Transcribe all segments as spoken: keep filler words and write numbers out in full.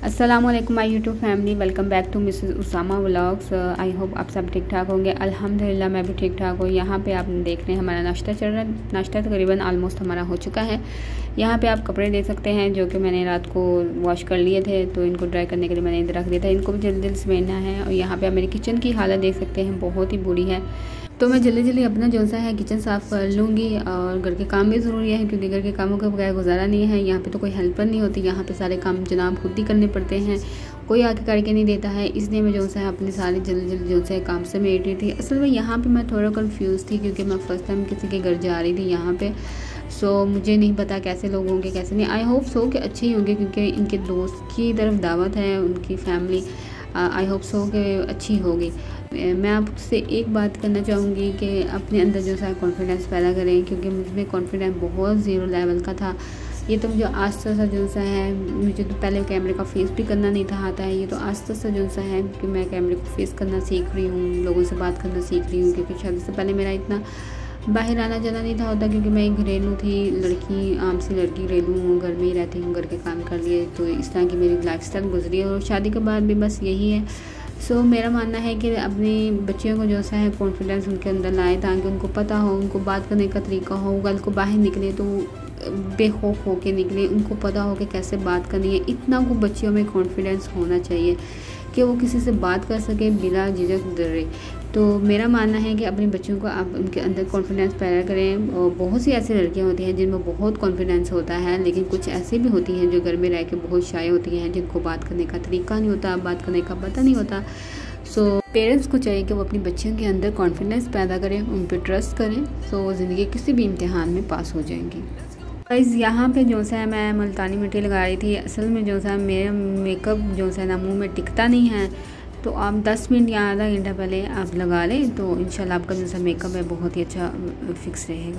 अस्सलामुअलैकुम my YouTube family, welcome back to Mrs Usama vlogs. I hope आप सब ठीक ठाक होंगे। अल्हम्दुलिल्लाह मैं भी ठीक ठाक हूँ। यहाँ पे आप देख रहे हैं हमारा नाश्ता चल रहा है। नाश्ता तकरीबन आलमोस्ट हमारा हो चुका है। यहाँ पे आप कपड़े देख सकते हैं जो कि मैंने रात को वॉश कर लिए थे, तो इनको ड्राई करने के लिए मैंने इधर रख दिया था। इनको भी जल्दी जल्दी समेटना है। और यहाँ पर आप मेरी किचन की हालत देख सकते हैं, बहुत ही बुरी है। तो मैं जल्दी जल्दी अपना जो सा है किचन साफ़ कर लूँगी। और घर के काम भी ज़रूरी है क्योंकि घर के कामों के बगैर गुजारा नहीं है। यहाँ पे तो कोई हेल्पर नहीं होती, यहाँ पे सारे काम जनाब खुद ही करने पड़ते हैं, कोई आके करके नहीं देता है। इसलिए मैं जो सा है अपने सारे जल्दी जल्दी जो सा काम समेट रही थी। असल में यहाँ पे मैं थोड़ा कंफ्यूज थी क्योंकि मैं फ़र्स्ट टाइम किसी के घर जा रही थी यहाँ पे। सो मुझे नहीं पता कैसे लोग होंगे कैसे नहीं। आई होप सो कि अच्छे ही होंगे क्योंकि इनके दोस्त की तरफ दावत है, उनकी फैमिली आई होप सो कि अच्छी होगी। मैं आपसे एक बात करना चाहूँगी कि अपने अंदर जो सा कॉन्फिडेंस पैदा करें, क्योंकि मुझमें कॉन्फिडेंस बहुत ज़ीरो लेवल का था। ये तो मुझे आस्ता सा जो सा है, मुझे तो पहले कैमरे का फेस भी करना नहीं था आता है। ये तो आस्ता सा जो सा है कि मैं कैमरे को फेस करना सीख रही हूँ, लोगों से बात करना सीख रही हूँ। क्योंकि शादी से पहले मेरा इतना बाहर आना जाना नहीं था होता, क्योंकि मैं एक घरेलू थी लड़की, आम सी लड़की घरेलू हूँ, घर में ही रहती हूँ, घर के काम कर लिए। तो इस तरह की मेरी लाइफ स्टाइल गुजरी है और शादी के बाद भी बस यही है। सो so, मेरा मानना है कि अपनी बच्चियों को जो सा है कॉन्फिडेंस उनके अंदर लाए, ताकि उनको पता हो, उनको बात करने का तरीका हो। कल को बाहर निकले तो बेखौफ हो के निकले, उनको पता हो कि कैसे बात करनी है। इतना को बच्चियों में कॉन्फिडेंस होना चाहिए कि वो किसी से बात कर सके बिना झिझक डरे। तो मेरा मानना है कि अपने बच्चों को आप उनके अंदर कॉन्फिडेंस पैदा करें। और बहुत सी ऐसी लड़कियां होती हैं जिनमें बहुत कॉन्फिडेंस होता है, लेकिन कुछ ऐसी भी होती हैं जो घर में रह के बहुत शाय होती हैं, जिनको बात करने का तरीका नहीं होता, बात करने का पता नहीं होता। सो so, पेरेंट्स को चाहिए कि वो अपनी बच्चियों के अंदर कॉन्फिडेंस पैदा करें, उन पर ट्रस्ट करें। सो so, ज़िंदगी किसी भी इम्तिहान में पास हो जाएंगी। गाइस यहाँ पे जो सा है मैं मुल्तानी मिट्टी लगा रही थी। असल में जो सा मेरा मेकअप जो सा ना मुंह में टिकता नहीं है, तो आप दस मिनट या आधा घंटा पहले आप लगा लें तो इंशाल्लाह आपका जो सा मेकअप है बहुत ही अच्छा फिक्स रहेगा।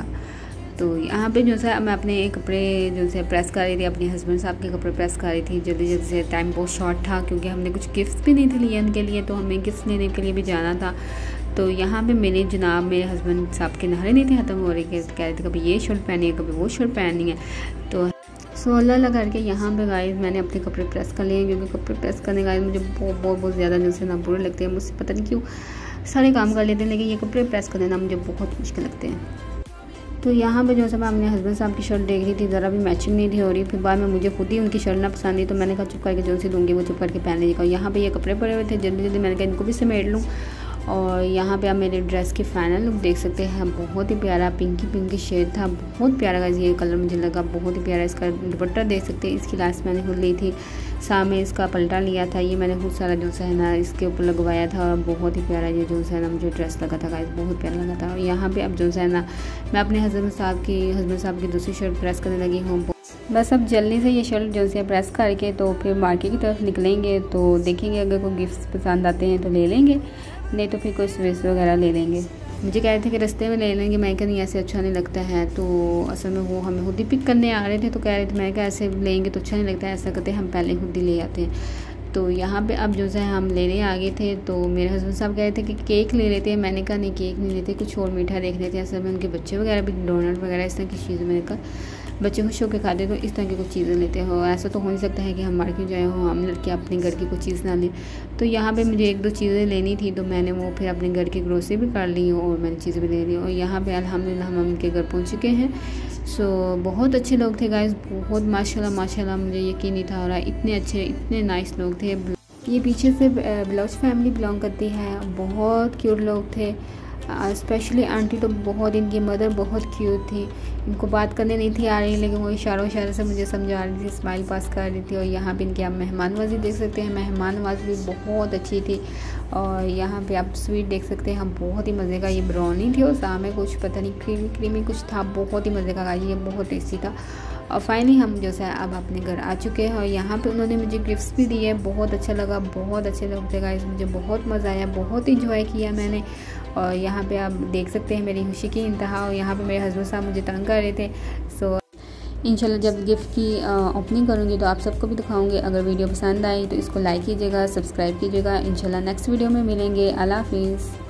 तो यहाँ पे जो सा मैं अपने कपड़े जो से प्रेस कर रही थी, अपने हस्बैंड साहब के कपड़े प्रेस कर रही थी जल्दी जल्दी से। टाइम बहुत शॉर्ट था क्योंकि हमने कुछ गिफ्ट भी नहीं थे लिए उनके लिए, तो हमें गिफ्ट लेने के लिए भी जाना था। तो यहाँ पे मेरे जनाब मेरे हस्बैंड साहब के नहरे नहीं थे ख़त्म हो रही, कह रहे थे कभी ये शर्ट पहनी है कभी वो शर्ट पहनी है। तो सो अल्लाह अल्लाह करके यहाँ पे गाइस मैंने अपने कपड़े प्रेस कर लिए, क्योंकि कपड़े प्रेस करने गाइस मुझे बहुत बहुत बहुत ज़्यादा जो से ना बुरे लगते हैं। मुझसे पता नहीं क्यों सारे काम कर लेते हैं, लेकिन ये कपड़े प्रेस करने ना मुझे बहुत मुश्किल लगते हैं। तो यहाँ पे जो सब मैं अपने हस्बैंड साहब की शर्ट देख रही थी, ज़रा भी मैचिंग नहीं थी हो रही। फिर बाद में मुझे खुद ही उनकी शर्ट ना पसंद आई, तो मैंने कहा चुप करके जो सी दूँगी वो चुप करके पहन लीजिएगा। यहाँ पे ये कपड़े पड़े हुए थे, जल्दी जल्दी मैंने कहा इनको भी समेट लूँ। और यहाँ पे आप मेरे ड्रेस की फाइनल लुक देख सकते हैं, बहुत ही प्यारा पिंकी पिंकी शेड था, बहुत प्यारा गाइस ये कलर मुझे लगा बहुत ही प्यारा। इसका दुपट्टा देख सकते हैं, इसकी लास्ट मैंने खुद ली थी। सामने इसका पलटा लिया था, ये मैंने खुद सारा जो सा है ना इसके ऊपर लगवाया था। और बहुत ही प्यारा ये जो सा है ना मुझे ड्रेस लगा था गाइस, बहुत प्यारा लगा था। और यहाँ पे अब जो सा है ना मैं अपने हस्बैंड साहब की हस्बैंड साहब की दूसरी शर्ट प्रेस करने लगी हूँ। बस अब जल्दी से ये शर्ट जो से प्रेस करके तो फिर मार्केट की तरफ निकलेंगे। तो देखेंगे अगर कोई गिफ्ट पसंद आते हैं तो ले लेंगे, नहीं तो फिर कोई स्वेस वगैरह ले लेंगे। मुझे कह रहे थे कि रास्ते में ले लेंगे, मैं कहा नहीं ऐसे अच्छा नहीं लगता है। तो असल में वो हमें खुद ही पिक करने आ रहे थे, तो कह रहे थे मैं कहा ऐसे लेंगे तो अच्छा नहीं लगता है, ऐसा करते हम पहले खुद ही ले आते हैं। तो यहाँ पे अब जो है हम लेने आ गए थे। तो मेरे हस्बैंड साहब कह रहे थे कि केक ले लेते हैं, मैंने कहा नहीं केक नहीं लेते, कुछ और मीठा देख लेते हैं। असल में उनके बच्चे वगैरह भी डोनट वगैरह इस तरह की चीज़ें मैंने कहा बच्चे खुश होकर खाते तो इस तरह की कुछ चीज़ें लेते हो। ऐसा तो हो नहीं सकता है कि हम मार्केट जाए हो हम लड़के अपने घर की कुछ चीज़ ना लें। तो यहाँ पे मुझे एक दो चीज़ें लेनी थी, तो मैंने वो फिर अपने घर की ग्रोसरी भी कर ली और मैंने चीज़ें भी ले ली। और यहाँ पे अल्हम्दुलिल्लाह हम उनके घर पहुँच चुके हैं। सो बहुत अच्छे लोग थे गाइस, बहुत माशाल्लाह माशाल्लाह, मुझे यकीन नहीं था हो रहा, इतने अच्छे इतने नाइस लोग थे। ये पीछे से ब्लाउज फैमिली बिलोंग करती है, बहुत क्यूट लोग थे। स्पेशली आंटी तो बहुत, इनकी मदर बहुत क्यूट थी। इनको बात करने नहीं थी आ रही, लेकिन वो इशारों इशारों से मुझे समझा रही थी, स्माइल पास कर रही थी। और यहाँ पे इनकी आप मेहमान नवाज़ी देख सकते हैं, मेहमान नवाज़ी भी बहुत अच्छी थी। और यहाँ पे आप स्वीट देख सकते हैं, हम बहुत ही मज़े का, ये ब्राउनी थी और सामने कुछ पता नहीं क्रीमी क्रीमी कुछ था, बहुत ही मज़े का, ये बहुत टेस्टी था। और फाइनली हम जो है अब अपने घर आ चुके हैं। और यहाँ पे उन्होंने मुझे गिफ्ट्स भी दिए, बहुत अच्छा लगा, बहुत अच्छे लोग थे गाइस, मुझे बहुत मज़ा आया, बहुत इंजॉय किया मैंने। और यहाँ पे आप देख सकते हैं मेरी खुशी की इंतहा। और यहाँ पे मेरे हस्बैंड साहब मुझे तंग कर रहे थे। सो इंशाल्लाह जब गिफ्ट की ओपनिंग करूँगी तो आप सबको भी दिखाऊंगी। अगर वीडियो पसंद आई तो इसको लाइक कीजिएगा, सब्सक्राइब कीजिएगा। इंशाल्लाह नेक्स्ट वीडियो में मिलेंगे। अल्लाह हाफिज़।